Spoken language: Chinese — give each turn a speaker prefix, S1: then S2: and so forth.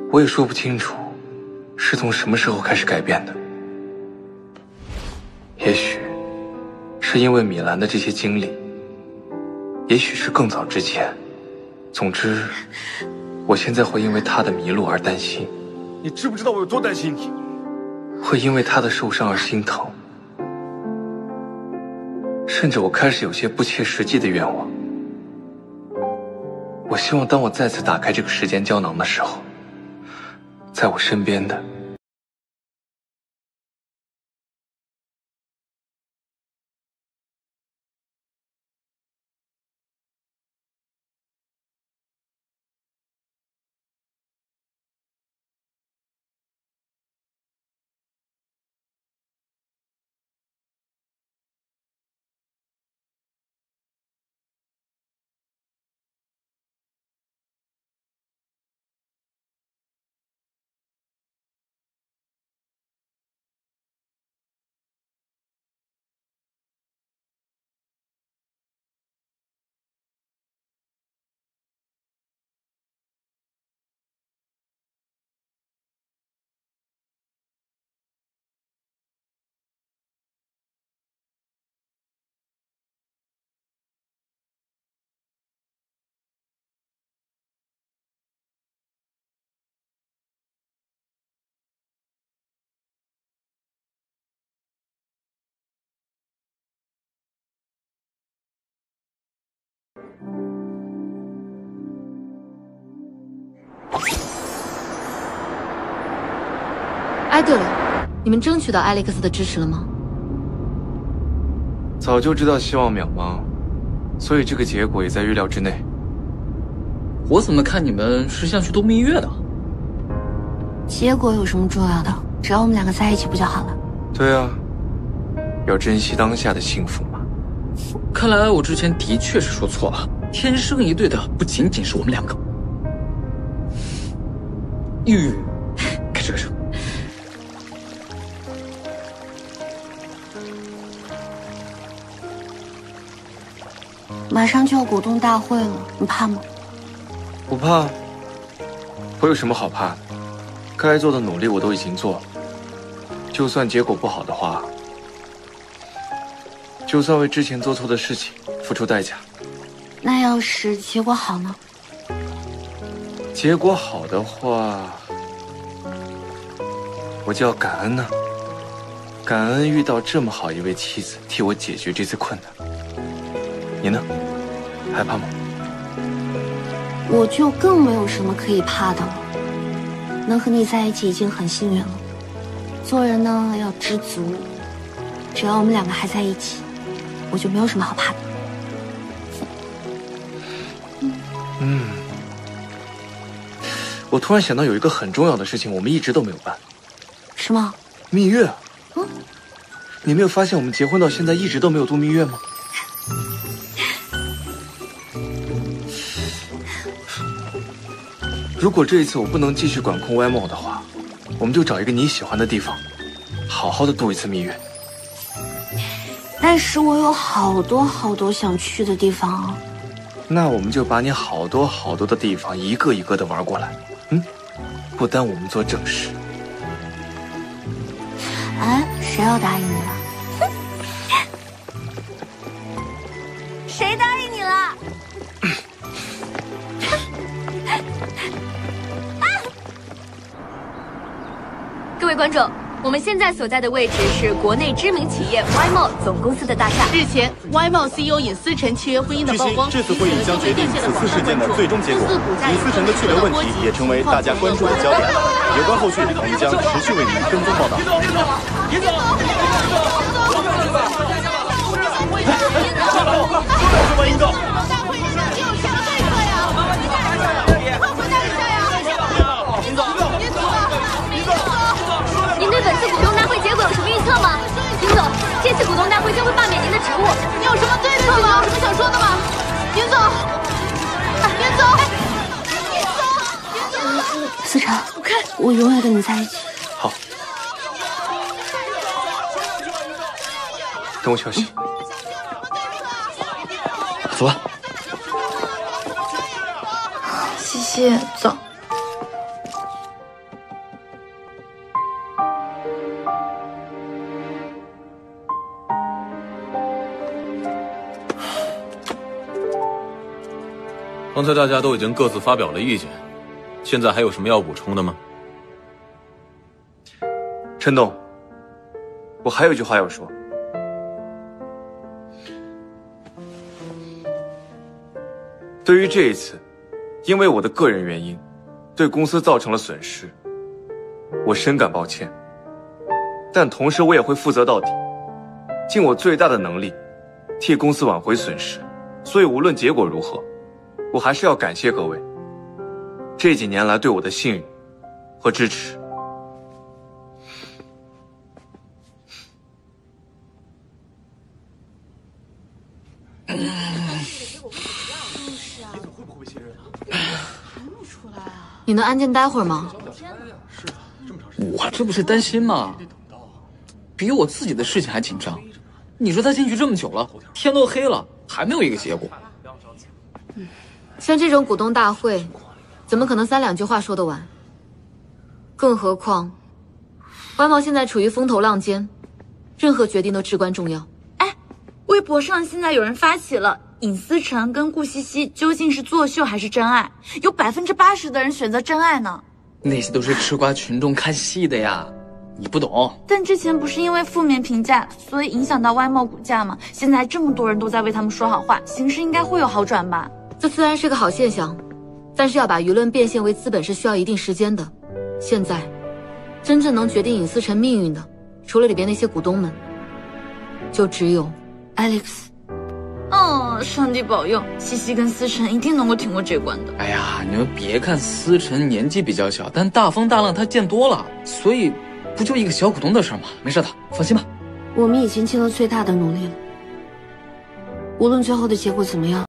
S1: 我也说不清楚是从什么时候开始改变的。也许是因为米兰的这些经历，也许是更早之前。总之，我现在会因为他的迷路而担心。
S2: 你知不知道我有多担心你？
S1: 会因为他的受伤而心疼，甚至我开始有些不切实际的愿望。我希望当我再次打开这个时间胶囊的时候，在我身边的
S3: 哎，对了，你们争取到艾利克斯的支持了吗？
S1: 早就知道希望渺茫，所以这个结果也在预料之内。
S4: 我怎么看你们是像去度蜜月的？
S5: 结果有什么重要的？只要我们两个在一起不就好了？
S1: 对啊，要珍惜当下的幸福嘛。
S4: 看来我之前的确是说错了，天生一对的不仅仅是我们两个。吁，开车开车。
S5: 马上就要股东大会了，你怕吗？
S1: 不怕，我有什么好怕的？该做的努力我都已经做了，就算结果不好的话，就算为之前做错的事情付出代价。
S5: 那要是结果好呢？
S1: 结果好的话，我就要感恩呢，感恩遇到这么好一位妻子，替我解决这次困难。你呢？害怕吗？
S5: 我就更没有什么可以怕的了。能和你在一起已经很幸运了。做人呢要知足，只要我们两个还在一起，我就没有什么好怕的。
S1: 我突然想到有一个很重要的事情，我们一直都没有办。
S5: 什么？
S1: 蜜月。你没有发现我们结婚到现在一直都没有度蜜月吗？如果这一次我不能继续管控歪某的话，我们就找一个你喜欢的地方，好好的度一次蜜月。
S5: 但是我有好多好多想去的地方啊。
S1: 那我们就把你好多好多的地方一个一个的玩过来，不耽误我们做正事。
S5: 哎，谁要答应你了？谁答应你了？
S3: 各位观众，我们现在所在的位置是国内知名企业 Y Mall 总公司的大厦。
S6: 日前 ，Y Mall CEO 尹思辰契约婚姻的曝光，
S2: 这次会议将决定此次事件的最终结果。尹思辰的去留问题也成为大家关注的焦点。有关后续，我们将持续为您跟踪报道。尹总，尹总，
S3: 您对本次股东大会结果有什么预测吗？尹总，这次股东大会将会罢免您的职务，你有什么对策吗？有什么想说的吗？尹总，尹总，
S5: 思辰，我永远跟你在一起。
S1: 好，等我消息。
S4: 走吧。
S5: 谢谢，走。
S7: 刚才大家都已经各自发表了意见，现在还有什么要补充的吗？
S1: 陈董，我还有一句话要说。对于这一次，因为我的个人原因，对公司造成了损失，我深感抱歉。但同时我也会负责到底，尽我最大的能力，替公司挽回损失。所以无论结果如何，我还是要感谢各位这几年来对我的信任和支持。
S5: 你能安静待会儿吗？
S4: 我这不是担心吗？比我自己的事情还紧张。你说他进去这么久了，天都黑了，还没有一个结果。
S5: 像这种股东大会，怎么可能3、2句话说得完？更何况，歪茂现在处于风头浪尖，任何决定都至关重要。
S3: 哎，微博上现在有人发起了尹思成跟顾西西究竟是作秀还是真爱，有80%的人选择真爱呢。
S4: 那些都是吃瓜群众看戏的呀，你不懂。
S3: 但之前不是因为负面评价，所以影响到歪茂股价吗？现在这么多人都在为他们说好话，形势应该会有好转吧？
S5: 这虽然是个好现象，但是要把舆论变现为资本是需要一定时间的。现在，真正能决定尹思成命运的，除了里边那些股东们，就只有 Alex。
S3: 上帝保佑，西西跟思成一定能够挺过这关的。
S4: 哎呀，你们别看思成年纪比较小，但大风大浪他见多了，所以不就一个小股东的事吗？没事的，放心吧。
S5: 我们已经尽了最大的努力了，无论最后的结果怎么样，